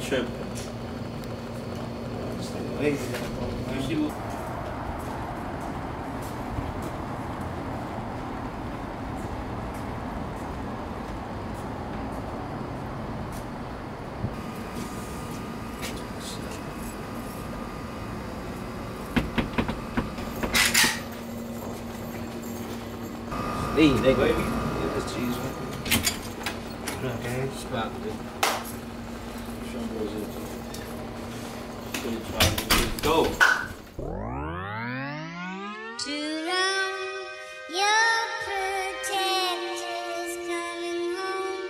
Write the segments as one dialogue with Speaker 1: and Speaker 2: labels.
Speaker 1: Trip.
Speaker 2: Stay lazy, man.
Speaker 1: Hey, nigga. Baby, get this cheese, man.
Speaker 2: What up, gang?
Speaker 1: Stop, dude. Go.
Speaker 3: Too long, your protector's coming home.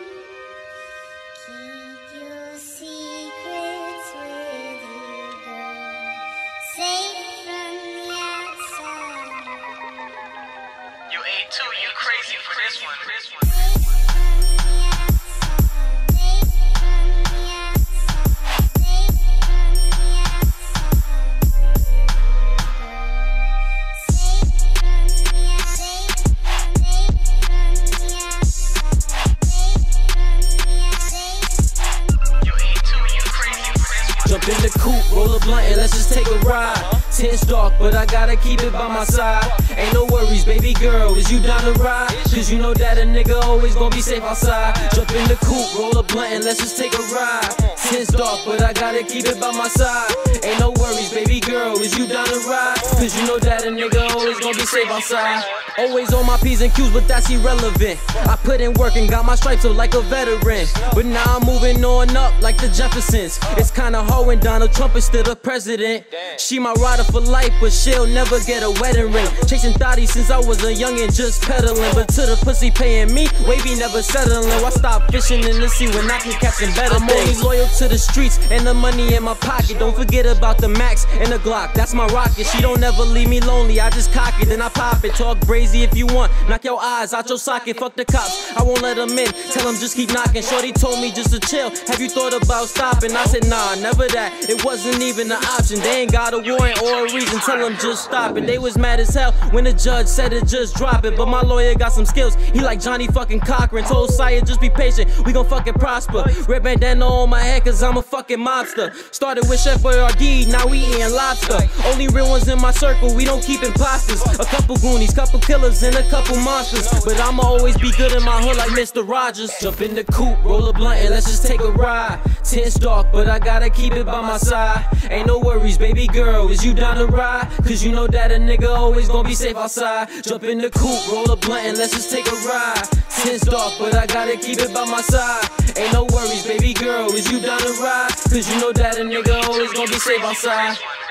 Speaker 3: Keep your secrets with you, girl. Safe from the outside.
Speaker 4: Yo, A2, you crazy for this one.
Speaker 5: Jump in the coupe, roll a blunt and let's just take a ride. Tent's dark, but I gotta keep it by my side. Ain't no worries, baby girl, is you down to ride? Cause you know that a nigga always gonna be safe outside. Jump in the coupe, roll a blunt and let's just take a ride. Tent's dark, but I gotta keep it by my side. Ain't no worries, baby girl, is you down to ride? Cause you know that a nigga always gonna be safe outside. Always on my P's and Q's, but that's irrelevant. I put in work and got my stripes up like a veteran. But now I'm moving on up like the Jeffersons. It's kinda hard when Donald Trump is still the president. She my rider for life, but she'll never get a wedding ring. Chasing thotties since I was a youngin', just peddling. But to the pussy paying me, wavy never settling. Why stop fishing in the sea when I can catch some better things? I'm only loyal to the streets and the money in my pocket. Don't forget about the Max and the Glock, that's my rocket. She don't ever leave me lonely, I just cock it, then I pop it. Talk brazy if you want, knock your eyes out your socket. Fuck the cops, I won't let them in, tell them just keep knocking. Shorty told me just to chill, have you thought about stopping? I said nah, never that, it wasn't even an option. They ain't got a warrant or a reason, tell them just stop it. They was mad as hell when the judge said it, just drop it. But my lawyer got some skills, he like Johnny fucking Cochran. Told Sire just be patient, we gon' fucking prosper. Red bandana on my head cause I'm a fucking mobster. Started with Chef Boyardee, now we eating lobster. Only real ones in my circle, we don't keep imposters. A couple goonies, couple killers, and a couple monsters. But I'ma always be good in my hood like Mr. Rogers. Jump in the coupe, roll a blunt and let's just take a ride. Tent's dark, but I gotta keep it by my side. Ain't no worries, baby girl, is you down to ride? Cause you know that a nigga always gonna be safe outside. Jump in the coupe, roll a blunt and let's just take a ride. Tent's dark, but I gotta keep it by my side. Ain't no worries, baby girl, is you down to ride? Cause you know that a nigga always gonna be safe outside.